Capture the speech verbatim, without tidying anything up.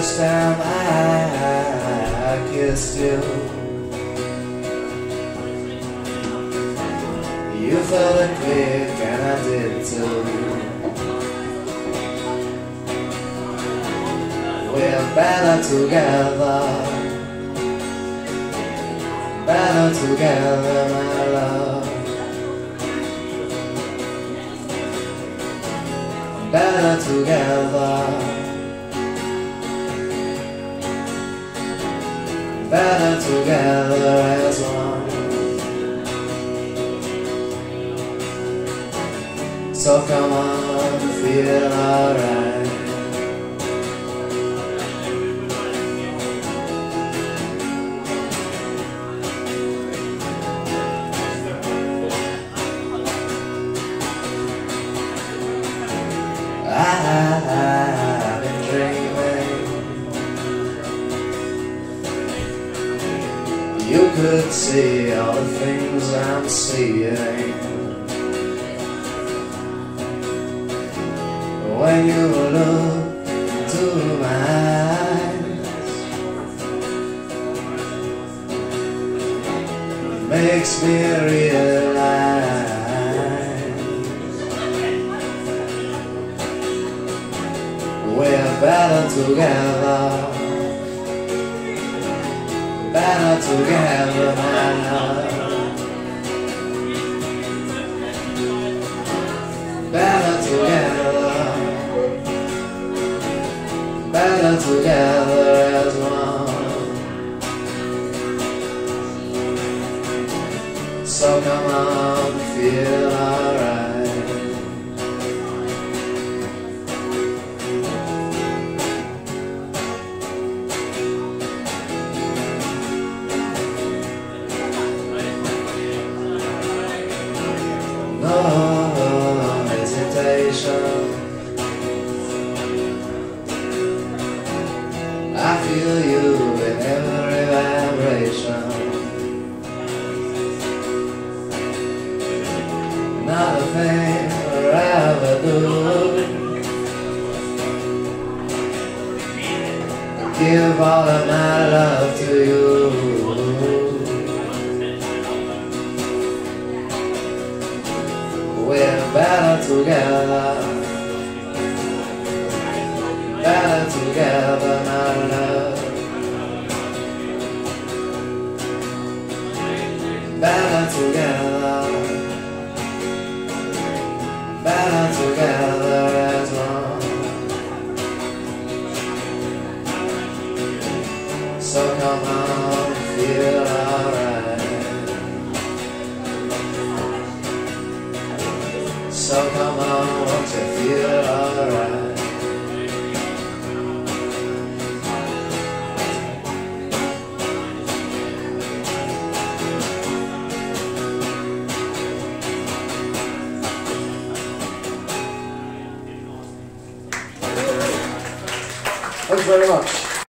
first time I kissed you, you felt it quick and I did too. We're better together, better together, my love. Better together, better together as one. So come on, feel alright. I've been dreaming you could see all the things I'm seeing when you look into my eyes. It makes me realize we're better together, better together, my love. Better together, better together as one. So come on, feel alright. No hesitation, I feel you in every vibration. Not a thing I'll ever do, I give all of my love to you. We're better together, better together, my love. Better together, better together as one. So come on, feel alright. So come on, won't you feel alright? Thanks very much.